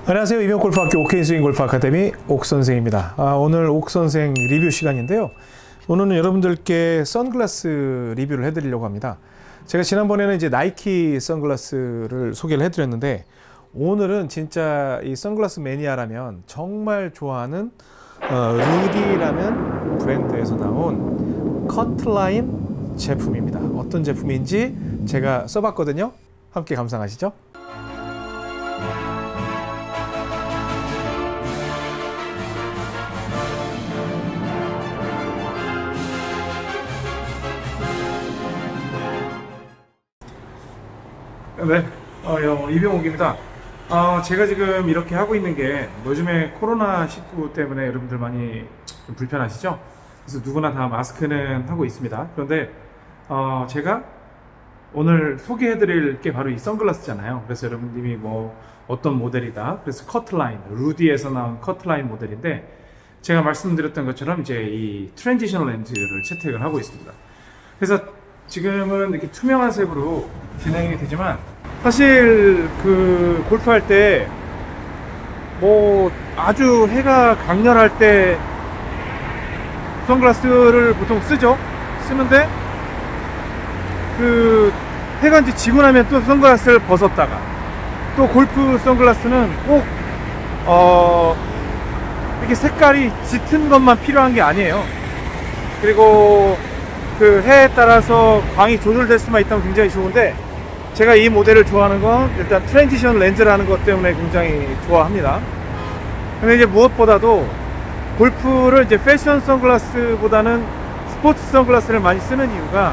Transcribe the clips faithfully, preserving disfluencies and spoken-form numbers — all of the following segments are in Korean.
안녕하세요. 이병골프학교 오케이스윙 골프 아카데미 옥선생입니다. 아, 오늘 옥선생 리뷰 시간인데요. 오늘은 여러분들께 선글라스 리뷰를 해드리려고 합니다. 제가 지난번에는 이제 나이키 선글라스를 소개를 해드렸는데, 오늘은 진짜 이 선글라스 매니아라면 정말 좋아하는 어, 루디라는 브랜드에서 나온 커트라인 제품입니다. 어떤 제품인지 제가 써봤거든요. 함께 감상하시죠. 네, 어, 이병옥입니다. 어, 제가 지금 이렇게 하고 있는 게 요즘에 코로나 십구 때문에 여러분들 많이 좀 불편하시죠? 그래서 누구나 다 마스크는 하고 있습니다. 그런데 어, 제가 오늘 소개해드릴 게 바로 이 선글라스잖아요. 그래서 여러분들이 뭐 어떤 모델이다, 그래서 커트라인, 루디에서 나온 커트라인 모델인데, 제가 말씀드렸던 것처럼 이제 이 트랜지션 렌즈를 채택을 하고 있습니다. 그래서 지금은 이렇게 투명한 색으로 진행이 되지만, 사실 그 골프할 때 뭐 아주 해가 강렬할 때 선글라스를 보통 쓰죠. 쓰는데 그 해가 이제 지고 나면 또 선글라스를 벗었다가, 또 골프 선글라스는 꼭 어 이렇게 색깔이 짙은 것만 필요한 게 아니에요. 그리고 그 해에 따라서 광이 조절될 수만 있다면 굉장히 좋은데, 제가 이 모델을 좋아하는 건 일단 트랜지션 렌즈라는 것 때문에 굉장히 좋아합니다. 근데 이제 무엇보다도 골프를 이제 패션 선글라스보다는 스포츠 선글라스를 많이 쓰는 이유가,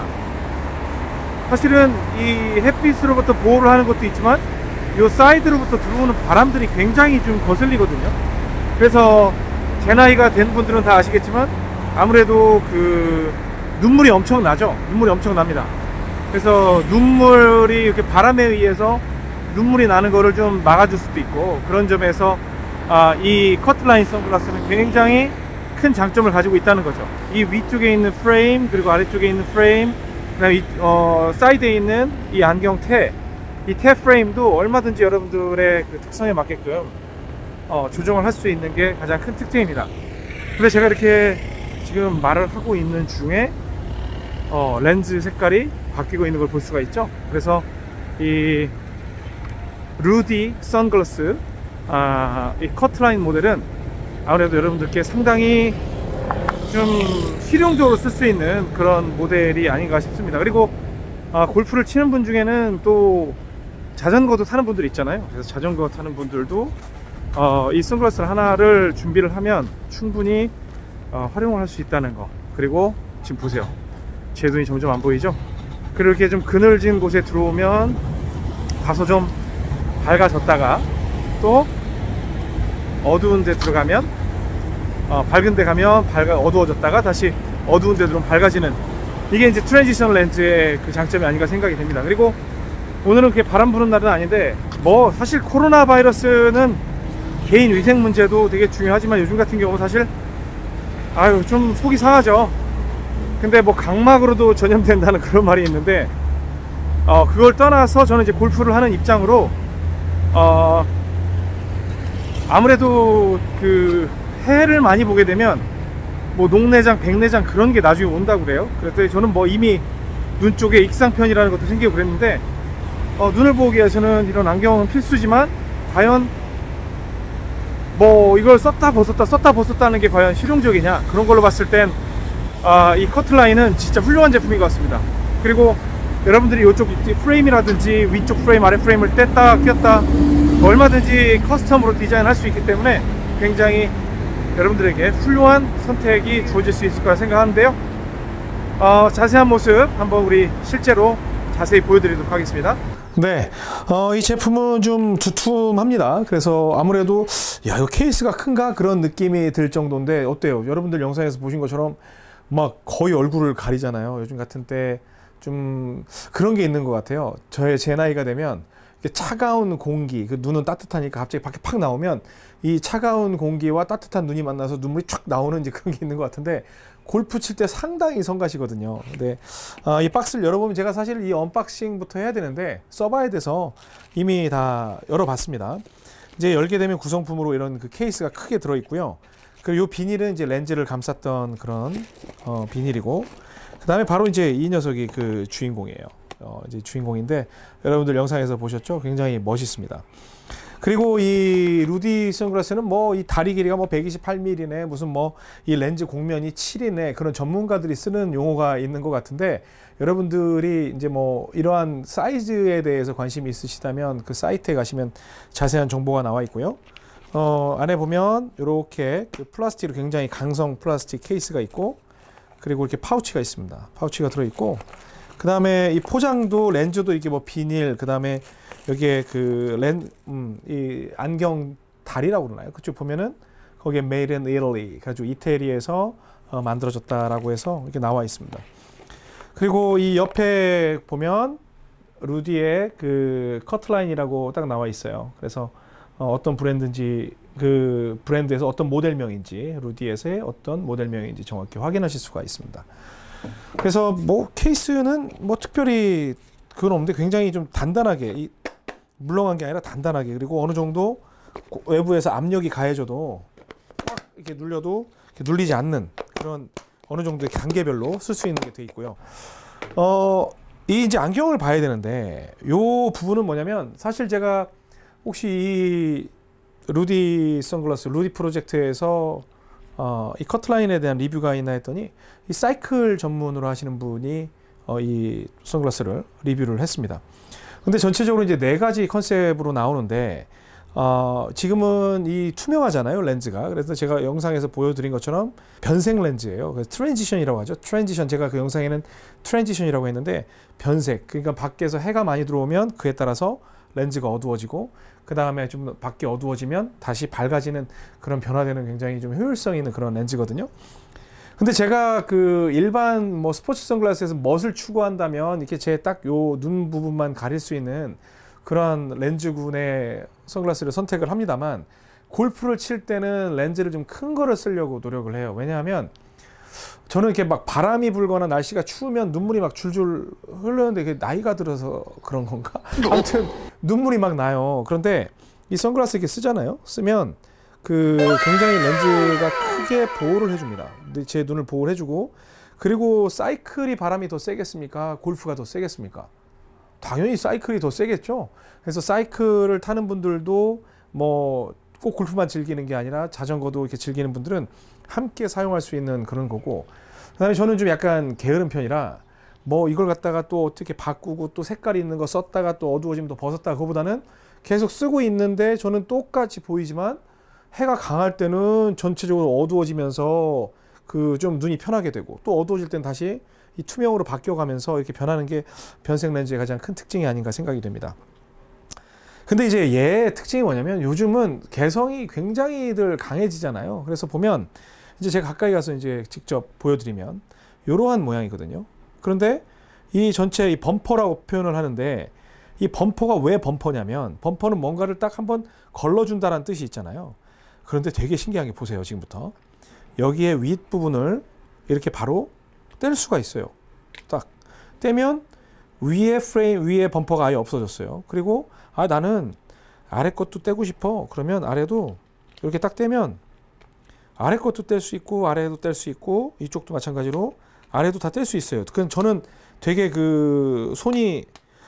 사실은 이 햇빛으로부터 보호를 하는 것도 있지만 이 사이드로부터 들어오는 바람들이 굉장히 좀 거슬리거든요. 그래서 제 나이가 된 분들은 다 아시겠지만 아무래도 그 눈물이 엄청 나죠. 눈물이 엄청 납니다. 그래서 눈물이 이렇게 바람에 의해서 눈물이 나는 거를 좀 막아줄 수도 있고, 그런 점에서 아, 이 커트라인 선글라스는 굉장히 큰 장점을 가지고 있다는 거죠. 이 위쪽에 있는 프레임, 그리고 아래쪽에 있는 프레임, 그다음에 이, 어, 사이드에 있는 이 안경테, 이 테 프레임도 얼마든지 여러분들의 그 특성에 맞게끔 어, 조정을 할 수 있는 게 가장 큰 특징입니다. 근데 제가 이렇게 지금 말을 하고 있는 중에 어, 렌즈 색깔이 바뀌고 있는 걸 볼 수가 있죠. 그래서 이 루디 선글라스, 아, 이 커트라인 모델은 아무래도 여러분들께 상당히 좀 실용적으로 쓸 수 있는 그런 모델이 아닌가 싶습니다. 그리고 아, 골프를 치는 분 중에는 또 자전거도 타는 분들 있잖아요. 그래서 자전거 타는 분들도 어, 이 선글라스 하나를 준비를 하면 충분히 어, 활용을 할 수 있다는 거. 그리고 지금 보세요, 제 눈이 점점 안 보이죠? 그렇게 좀 그늘진 곳에 들어오면 다소 좀 밝아졌다가, 또 어두운 데 들어가면 어, 밝은 데 가면 밝아 어두워졌다가 다시 어두운 데 들어오면 밝아지는, 이게 이제 트랜지션 렌즈의 그 장점이 아닌가 생각이 됩니다. 그리고 오늘은 그게 바람 부는 날은 아닌데, 뭐 사실 코로나 바이러스는 개인 위생 문제도 되게 중요하지만 요즘 같은 경우 사실 아유 좀 속이 상하죠. 근데 뭐 각막으로도 전염된다는 그런 말이 있는데, 어 그걸 떠나서 저는 이제 골프를 하는 입장으로 어 아무래도 그 해를 많이 보게 되면 뭐 녹내장, 백내장 그런 게 나중에 온다고 그래요. 그래서 저는 뭐 이미 눈 쪽에 익상편이라는 것도 생기고 그랬는데, 어 눈을 보기 위해서는 이런 안경은 필수지만, 과연 뭐 이걸 썼다 벗었다 썼다 벗었다는 게 과연 실용적이냐, 그런 걸로 봤을 땐 아, 이 커트라인은 진짜 훌륭한 제품인 것 같습니다. 그리고 여러분들이 이쪽 프레임이라든지 위쪽 프레임, 아래 프레임을 뗐다 꼈다 얼마든지 커스텀으로 디자인할 수 있기 때문에 굉장히 여러분들에게 훌륭한 선택이 주어질 수 있을 거라 생각하는데요. 어, 자세한 모습 한번 우리 실제로 자세히 보여드리도록 하겠습니다. 네, 어, 이 제품은 좀 두툼합니다. 그래서 아무래도 야, 이거 케이스가 큰가 그런 느낌이 들 정도인데, 어때요? 여러분들 영상에서 보신 것처럼 막 거의 얼굴을 가리잖아요. 요즘 같은 때 좀 그런 게 있는 것 같아요. 저의 제 나이가 되면 차가운 공기, 그 눈은 따뜻하니까 갑자기 밖에 팍 나오면 이 차가운 공기와 따뜻한 눈이 만나서 눈물이 촥 나오는 이제 그런 게 있는 것 같은데, 골프 칠 때 상당히 성가시거든요. 근데 아, 이 박스를 열어보면, 제가 사실 이 언박싱부터 해야 되는데 써봐야 돼서 이미 다 열어봤습니다. 이제 열게 되면 구성품으로 이런 그 케이스가 크게 들어 있고요. 그리고 이 비닐은 이제 렌즈를 감쌌던 그런 어, 비닐이고, 그 다음에 바로 이제 이 녀석이 그 주인공이에요. 어, 이제 주인공인데 여러분들 영상에서 보셨죠? 굉장히 멋있습니다. 그리고 이 루디 선글라스는 뭐 이 다리 길이가 뭐 백이십팔 밀리미터네, 무슨 뭐 이 렌즈 곡면이 칠이네, 그런 전문가들이 쓰는 용어가 있는 것 같은데, 여러분들이 이제 뭐 이러한 사이즈에 대해서 관심이 있으시다면 그 사이트에 가시면 자세한 정보가 나와 있고요. 어, 안에 보면 이렇게 그 플라스틱으로 굉장히 강성 플라스틱 케이스가 있고, 그리고 이렇게 파우치가 있습니다. 파우치가 들어있고, 그 다음에 이 포장도 렌즈도 이게 뭐 비닐, 그 다음에 여기에 그 렌, 음, 이 안경 다리라고 그러나요? 그쪽 보면은 거기에 Made in Italy, 그래가지고 이태리에서 어, 만들어졌다라고 해서 이렇게 나와 있습니다. 그리고 이 옆에 보면 루디의 그 커트라인이라고 딱 나와 있어요. 그래서 어, 어떤 브랜드인지, 그 브랜드에서 어떤 모델명인지, 루디에서의 어떤 모델명인지 정확히 확인하실 수가 있습니다. 그래서 뭐 케이스는 뭐 특별히 그건 없는데 굉장히 좀 단단하게, 이 물렁한 게 아니라 단단하게, 그리고 어느 정도 외부에서 압력이 가해져도 막 이렇게 눌려도 이렇게 눌리지 않는 그런 어느 정도의 단계별로 쓸 수 있는 게 돼 있고요. 어, 이 이제 안경을 봐야 되는데, 요 부분은 뭐냐면, 사실 제가 혹시 이 루디 선글라스, 루디 프로젝트에서 어, 이 커트라인에 대한 리뷰가 있나 했더니, 이 사이클 전문으로 하시는 분이 어, 이 선글라스를 리뷰를 했습니다. 근데 전체적으로 이제 네 가지 컨셉으로 나오는데, 어, 지금은 이 투명하잖아요, 렌즈가. 그래서 제가 영상에서 보여드린 것처럼 변색 렌즈예요. 그래서 트랜지션이라고 하죠. 트랜지션, 제가 그 영상에는 트랜지션이라고 했는데, 변색. 그러니까 밖에서 해가 많이 들어오면 그에 따라서 렌즈가 어두워지고, 그 다음에 좀 밖이 어두워지면 다시 밝아지는 그런 변화되는 굉장히 좀 효율성 있는 그런 렌즈거든요. 근데 제가 그 일반 뭐 스포츠 선글라스에서 멋을 추구한다면 이렇게 제 딱 요 눈 부분만 가릴 수 있는 그런 렌즈군의 선글라스를 선택을 합니다만, 골프를 칠 때는 렌즈를 좀 큰 거를 쓰려고 노력을 해요. 왜냐하면 저는 이렇게 막 바람이 불거나 날씨가 추우면 눈물이 막 줄줄 흐르는데, 그게 나이가 들어서 그런 건가? 아무튼 눈물이 막 나요. 그런데 이 선글라스 이렇게 쓰잖아요. 쓰면 그 굉장히 렌즈가 크게 보호를 해줍니다. 제 눈을 보호를 해주고, 그리고 사이클이 바람이 더 세겠습니까? 골프가 더 세겠습니까? 당연히 사이클이 더 세겠죠. 그래서 사이클을 타는 분들도 뭐 꼭 골프만 즐기는 게 아니라 자전거도 이렇게 즐기는 분들은 함께 사용할 수 있는 그런 거고, 그 다음에 저는 좀 약간 게으른 편이라 뭐 이걸 갖다가 또 어떻게 바꾸고 또 색깔이 있는 거 썼다가 또 어두워지면 또 벗었다가, 그거보다는 계속 쓰고 있는데 저는 똑같이 보이지만 해가 강할 때는 전체적으로 어두워지면서 그 좀 눈이 편하게 되고, 또 어두워질 땐 다시 이 투명으로 바뀌어가면서 이렇게 변하는 게 변색 렌즈의 가장 큰 특징이 아닌가 생각이 됩니다. 근데 이제 얘의 특징이 뭐냐면, 요즘은 개성이 굉장히들 강해지잖아요. 그래서 보면 이제 제가 가까이 가서 이제 직접 보여드리면 이러한 모양이거든요. 그런데 이 전체 이 범퍼라고 표현을 하는데, 이 범퍼가 왜 범퍼냐면, 범퍼는 뭔가를 딱 한번 걸러준다는 뜻이 있잖아요. 그런데 되게 신기한 게, 보세요. 지금부터 여기에 윗부분을 이렇게 바로 뗄 수가 있어요. 딱 떼면 위에 프레임, 위에 범퍼가 아예 없어졌어요. 그리고 아, 나는 아래 것도 떼고 싶어. 그러면 아래도 이렇게 딱 떼면 아래 것도 뗄 수 있고, 아래도 뗄 수 있고, 이쪽도 마찬가지로 아래도 다 뗄 수 있어요. 그건 저는 되게 그 손이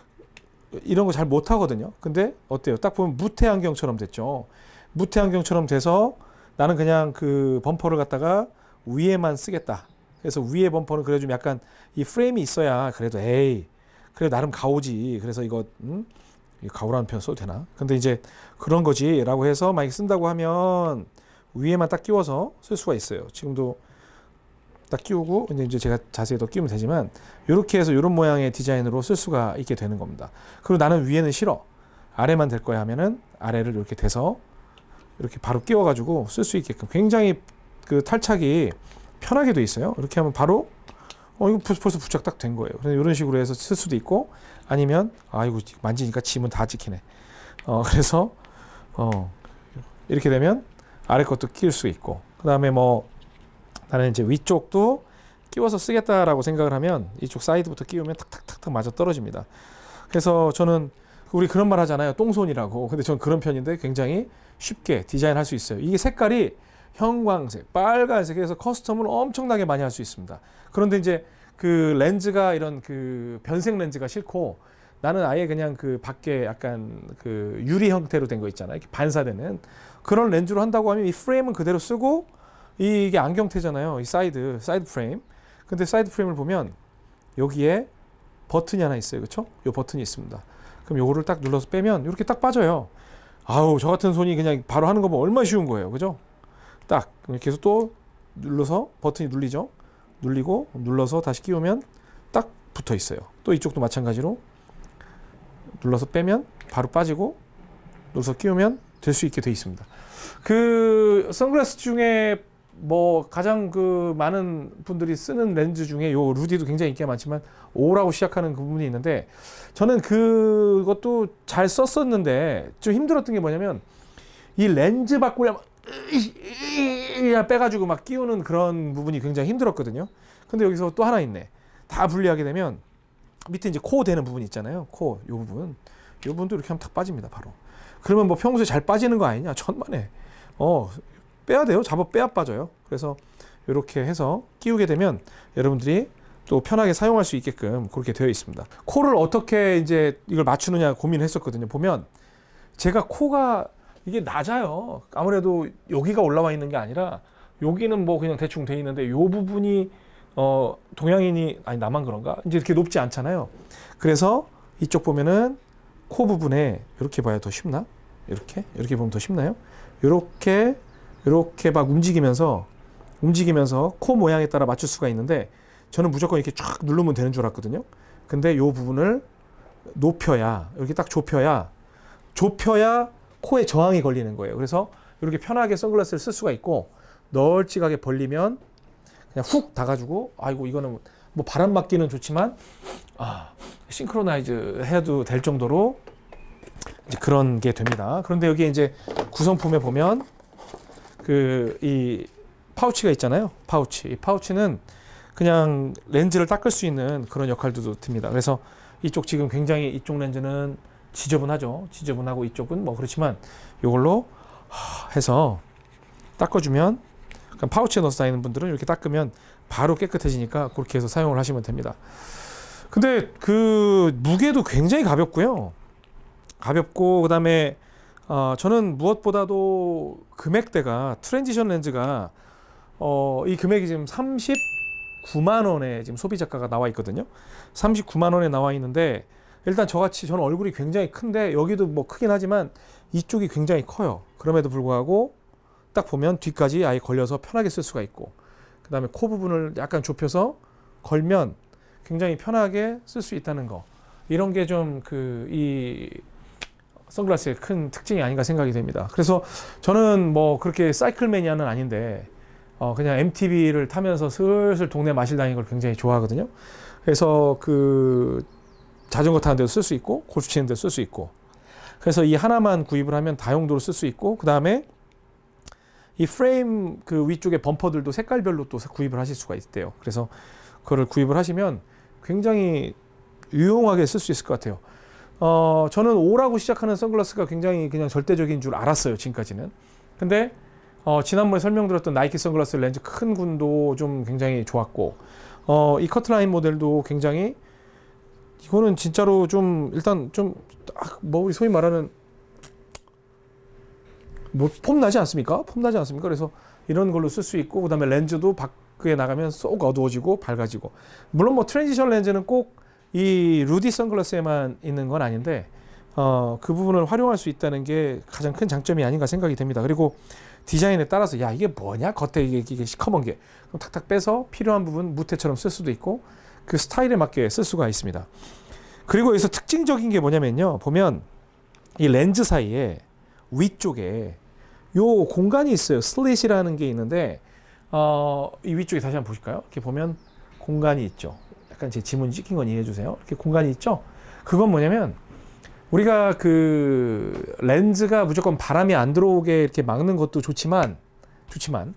이런 거 잘 못하거든요. 근데 어때요? 딱 보면 무태 안경처럼 됐죠. 무태 안경처럼 돼서 나는 그냥 그 범퍼를 갖다가 위에만 쓰겠다. 그래서 위에 범퍼는 그래 좀 약간 이 프레임이 있어야 그래도 에이 그래 나름 가오지. 그래서 이거 음? 가오라는 표현 써도 되나? 근데 이제 그런 거지 라고 해서 만약 쓴다고 하면 위에만 딱 끼워서 쓸 수가 있어요. 지금도 딱 끼우고 이제 제가 자세히 더 끼우면 되지만, 이렇게 해서 이런 모양의 디자인으로 쓸 수가 있게 되는 겁니다. 그리고 나는 위에는 싫어, 아래만 될 거야 하면은 아래를 이렇게 대서 이렇게 바로 끼워 가지고 쓸 수 있게끔 굉장히 그 탈착이 편하게 돼 있어요. 이렇게 하면 바로 어 이거 벌써 부착 딱 된 거예요. 그래서 이런 식으로 해서 쓸 수도 있고, 아니면 아 이거 만지니까 지문 다 찍히네. 어 그래서 어 이렇게 되면 아래 것도 끼울 수 있고, 그 다음에 뭐 나는 이제 위쪽도 끼워서 쓰겠다라고 생각을 하면 이쪽 사이드부터 끼우면 탁탁탁탁 맞아 떨어집니다. 그래서 저는 우리 그런 말 하잖아요. 똥손이라고. 근데 전 그런 편인데 굉장히 쉽게 디자인할 수 있어요. 이게 색깔이 형광색, 빨간색에서 커스텀을 엄청나게 많이 할 수 있습니다. 그런데 이제 그 렌즈가 이런 그 변색 렌즈가 싫고 나는 아예 그냥 그 밖에 약간 그 유리 형태로 된 거 있잖아요. 이렇게 반사되는 그런 렌즈로 한다고 하면 이 프레임은 그대로 쓰고 이게 안경테잖아요. 이 사이드, 사이드 프레임. 근데 사이드 프레임을 보면 여기에 버튼이 하나 있어요. 그렇죠? 요 버튼이 있습니다. 그럼 요거를 딱 눌러서 빼면 이렇게 딱 빠져요. 아우, 저 같은 손이 그냥 바로 하는 거 보면 얼마나 쉬운 거예요. 그죠? 딱 이렇게 해서 또 눌러서 버튼이 눌리죠. 눌리고 눌러서 다시 끼우면 딱 붙어 있어요. 또 이쪽도 마찬가지로 눌러서 빼면 바로 빠지고 눌러서 끼우면 될 수 있게 돼 있습니다. 그 선글라스 중에 뭐 가장 그 많은 분들이 쓰는 렌즈 중에 요 루디도 굉장히 인기가 많지만 오라고 시작하는 그 부분이 있는데 저는 그것도 잘 썼었는데 좀 힘들었던 게 뭐냐면 이 렌즈 바꾸려면 빼가지고 막 끼우는 그런 부분이 굉장히 힘들었거든요. 근데 여기서 또 하나 있네. 다 분리하게 되면 밑에 이제 코 되는 부분 있잖아요. 코, 요 부분. 요 부분도 이렇게 하면 탁 빠집니다, 바로. 그러면 뭐 평소에 잘 빠지는 거 아니냐? 천만에. 어, 빼야 돼요. 잡아 빼야 빠져요. 그래서 이렇게 해서 끼우게 되면 여러분들이 또 편하게 사용할 수 있게끔 그렇게 되어 있습니다. 코를 어떻게 이제 이걸 맞추느냐 고민했었거든요. 보면 제가 코가 이게 낮아요. 아무래도 여기가 올라와 있는 게 아니라 여기는 뭐 그냥 대충 돼 있는데 요 부분이 어 동양인이 아니 나만 그런가? 이제 이렇게 높지 않잖아요. 그래서 이쪽 보면은 코 부분에 이렇게 봐야 더 쉽나? 이렇게 이렇게 보면 더 쉽나요? 이렇게 이렇게 막 움직이면서 움직이면서 코 모양에 따라 맞출 수가 있는데 저는 무조건 이렇게 쫙 누르면 되는 줄 알았거든요. 근데 이 부분을 높여야 이렇게 딱 좁혀야 좁혀야 코에 저항이 걸리는 거예요. 그래서 이렇게 편하게 선글라스를 쓸 수가 있고 널찍하게 벌리면 그냥 훅 닿아가지고 아이고 이거는 뭐 바람 맞기는 좋지만 아, 싱크로나이즈 해도 될 정도로 이제 그런 게 됩니다. 그런데 여기 이제 구성품에 보면 그 이 파우치가 있잖아요. 파우치. 이 파우치는 그냥 렌즈를 닦을 수 있는 그런 역할도 듭니다. 그래서 이쪽 지금 굉장히 이쪽 렌즈는 지저분하죠. 지저분하고 이쪽은 뭐 그렇지만 이걸로 해서 닦아주면 파우치에 넣어서 다니는 분들은 이렇게 닦으면 바로 깨끗해지니까 그렇게 해서 사용을 하시면 됩니다. 근데 그 무게도 굉장히 가볍고요. 가볍고 그 다음에 어, 저는 무엇보다도 금액대가 트랜지션 렌즈가 어, 이 금액이 지금 삼십구만 원에 지금 소비자가가 나와 있거든요. 삼십구만 원에 나와 있는데 일단 저같이 저는 얼굴이 굉장히 큰데 여기도 뭐 크긴 하지만 이쪽이 굉장히 커요. 그럼에도 불구하고 딱 보면 뒤까지 아예 걸려서 편하게 쓸 수가 있고 그 다음에 코 부분을 약간 좁혀서 걸면 굉장히 편하게 쓸 수 있다는 거 이런 게 좀 그 이 선글라스의 큰 특징이 아닌가 생각이 됩니다. 그래서 저는 뭐 그렇게 사이클 매니아는 아닌데 어 그냥 엠티비를 타면서 슬슬 동네 마실 다니는 걸 굉장히 좋아하거든요. 그래서 그 자전거 타는 데도 쓸 수 있고 골프 치는 데도 쓸 수 있고 그래서 이 하나만 구입을 하면 다용도로 쓸 수 있고 그 다음에 이 프레임 그 위쪽에 범퍼들도 색깔별로 또 구입을 하실 수가 있대요. 그래서 그거를 구입을 하시면 굉장히 유용하게 쓸 수 있을 것 같아요. 어, 저는 오라고 시작하는 선글라스가 굉장히 그냥 절대적인 줄 알았어요. 지금까지는. 근데 어, 지난번에 설명드렸던 나이키 선글라스 렌즈 큰 군도 좀 굉장히 좋았고 어, 이 커트라인 모델도 굉장히 이거는 진짜로 좀 일단 좀 뭐 우리 소위 말하는 뭐 폼 나지 않습니까? 폼 나지 않습니까? 그래서 이런 걸로 쓸 수 있고 그다음에 렌즈도 밖에 나가면 쏙 어두워지고 밝아지고 물론 뭐 트랜지션 렌즈는 꼭 이 루디 선글라스에만 있는 건 아닌데 어, 그 부분을 활용할 수 있다는 게 가장 큰 장점이 아닌가 생각이 됩니다. 그리고 디자인에 따라서 야 이게 뭐냐 겉에 이게, 이게 시커먼 게 그럼 탁탁 빼서 필요한 부분 무태처럼 쓸 수도 있고 그 스타일에 맞게 쓸 수가 있습니다. 그리고 여기서 특징적인 게 뭐냐면요 보면 이 렌즈 사이에 위쪽에 요 공간이 있어요. 슬릿이라는 게 있는데 어, 이 위쪽에 다시 한번 보실까요? 이렇게 보면 공간이 있죠. 약간 제 지문 찍힌 건 이해해 주세요. 이렇게 공간이 있죠. 그건 뭐냐면 우리가 그 렌즈가 무조건 바람이 안 들어오게 이렇게 막는 것도 좋지만 좋지만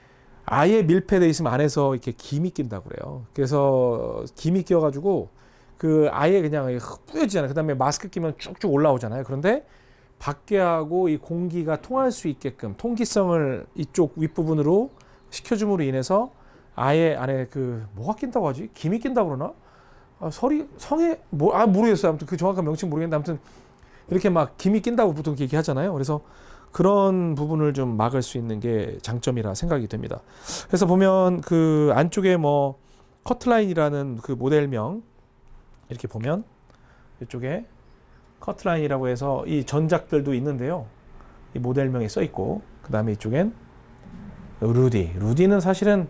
아예 밀폐돼 있으면 안에서 이렇게 김이 낀다고 그래요. 그래서 김이 껴가지고 그 아예 그냥 뿌여지잖아요. 그 다음에 마스크 끼면 쭉쭉 올라오잖아요. 그런데 밖에하고 이 공기가 통할 수 있게끔 통기성을 이쪽 윗부분으로 시켜줌으로 인해서 아예 안에 그 뭐가 낀다고 하지? 김이 낀다고 그러나? 아, 설이 성에 뭐 아 모르겠어요. 아무튼 그 정확한 명칭 모르겠는데 아무튼 이렇게 막 김이 낀다고 보통 얘기하잖아요. 그래서 그런 부분을 좀 막을 수 있는 게 장점이라 생각이 됩니다. 그래서 보면 그 안쪽에 뭐 커트라인이라는 그 모델명 이렇게 보면 이쪽에 커트라인이라고 해서 이 전작들도 있는데요. 이 모델명이 써 있고 그 다음에 이쪽엔 루디. 루디는 사실은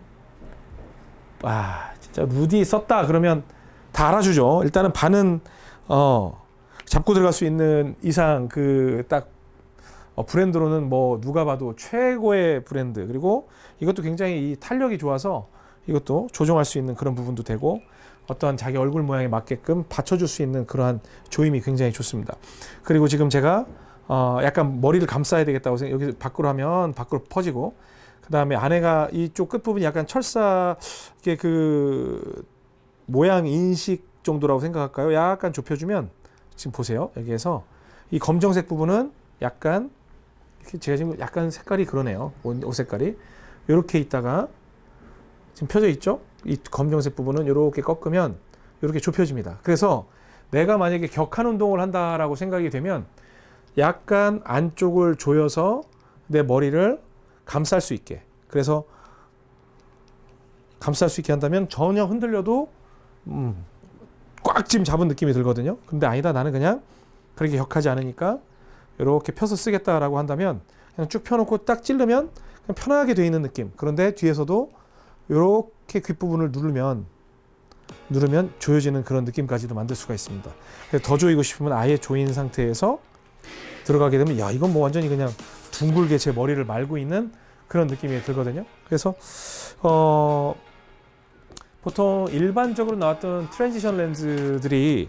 아 진짜 루디 썼다 그러면 다 알아주죠. 일단은 반은 어 잡고 들어갈 수 있는 이상 그 딱 어, 브랜드로는 뭐 누가 봐도 최고의 브랜드. 그리고 이것도 굉장히 이 탄력이 좋아서 이것도 조정할 수 있는 그런 부분도 되고 어떠한 자기 얼굴 모양에 맞게끔 받쳐줄 수 있는 그러한 조임이 굉장히 좋습니다. 그리고 지금 제가 어 약간 머리를 감싸야 되겠다고 생각. 여기 밖으로 하면 밖으로 퍼지고 그 다음에 안에가 이쪽 끝부분이 약간 철사 이게 그 모양 인식 정도라고 생각할까요? 약간 좁혀주면 지금 보세요. 여기에서 이 검정색 부분은 약간 제가 지금 약간 색깔이 그러네요. 옷 색깔이 이렇게 있다가 지금 펴져 있죠? 이 검정색 부분은 이렇게 꺾으면 이렇게 좁혀집니다. 그래서 내가 만약에 격한 운동을 한다라고 생각이 되면 약간 안쪽을 조여서 내 머리를 감쌀 수 있게. 그래서 감쌀 수 있게 한다면 전혀 흔들려도 음, 꽉 지금 잡은 느낌이 들거든요. 근데 아니다. 나는 그냥 그렇게 격하지 않으니까 이렇게 펴서 쓰겠다라고 한다면 그냥 쭉 펴놓고 딱 찌르면 그냥 편하게 돼 있는 느낌. 그런데 뒤에서도 이렇게 귓부분을 누르면 누르면 조여지는 그런 느낌까지도 만들 수가 있습니다. 더 조이고 싶으면 아예 조인 상태에서 들어가게 되면 야 이건 뭐 완전히 그냥 둥글게 제 머리를 말고 있는 그런 느낌이 들거든요. 그래서 어 보통 일반적으로 나왔던 트랜지션 렌즈들이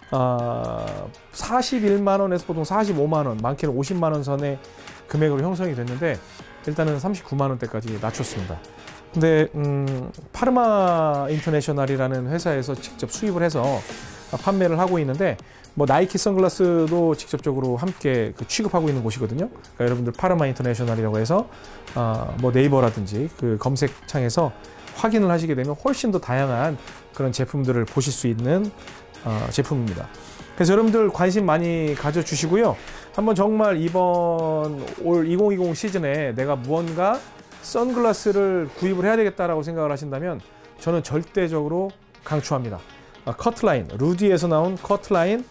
어, 사십일만 원에서 보통 사십오만 원, 많게는 오십만 원 선의 금액으로 형성이 됐는데 일단은 삼십구만 원대까지 낮췄습니다. 근데 음, 파르마 인터내셔널이라는 회사에서 직접 수입을 해서 판매를 하고 있는데 뭐 나이키 선글라스도 직접적으로 함께 그 취급하고 있는 곳이거든요. 그러니까 여러분들 파르마 인터내셔널이라고 해서 어, 뭐 네이버라든지 그 검색창에서 확인을 하시게 되면 훨씬 더 다양한 그런 제품들을 보실 수 있는 어, 제품입니다. 그래서 여러분들 관심 많이 가져주시고요. 한번 정말 이번 올 이천이십 시즌에 내가 무언가 선글라스를 구입을 해야 되겠다라고 생각을 하신다면 저는 절대적으로 강추합니다. 아, 커트라인, 루디에서 나온 커트라인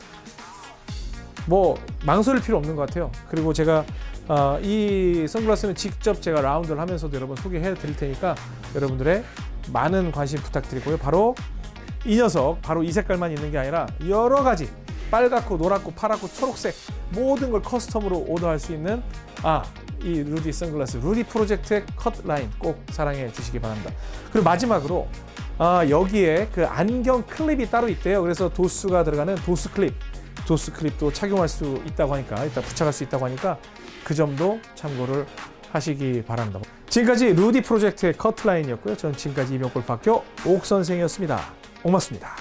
뭐 망설일 필요 없는 것 같아요. 그리고 제가 어, 이 선글라스는 직접 제가 라운드를 하면서도 여러분 소개해 드릴 테니까 여러분들의 많은 관심 부탁드리고요. 바로 이 녀석, 바로 이 색깔만 있는 게 아니라 여러 가지 빨갛고 노랗고 파랗고 초록색 모든 걸 커스텀으로 오더할 수 있는 아, 이 루디 선글라스, 루디 프로젝트의 컷라인 꼭 사랑해 주시기 바랍니다. 그리고 마지막으로 아, 여기에 그 안경 클립이 따로 있대요. 그래서 도수가 들어가는 도수 클립, 도수 클립도 착용할 수 있다고 하니까, 일단 부착할 수 있다고 하니까 그 점도 참고를 하시기 바랍니다. 지금까지 루디 프로젝트의 컷라인이었고요. 저는 지금까지 이병골프학교 옥선생이었습니다. 고맙습니다.